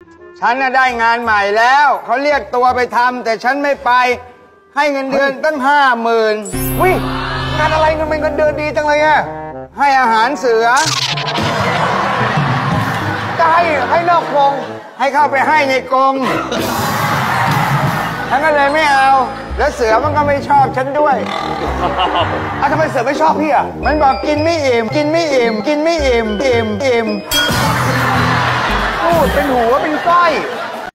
ฉันน่ะได้งานใหม่แล้วเขาเรียกตัวไปทำแต่ฉันไม่ไปให้เงินเดือนตั้ง50,000 วิงานอะไรเงินเดือนดีจังเลยอะให้อาหารเสือจะให้นอกกรงให้เข้าไปให้ในกรงฉันก็เลยไม่เอาแล้วเสือมันก็ไม่ชอบฉันด้วยทำไมเสือไม่ชอบพี่อะมันบอกกินไม่อิ่มกินไม่อิ่มกินไม่อิ่มอิ่มพูดเป็นหัวเป็นก้อย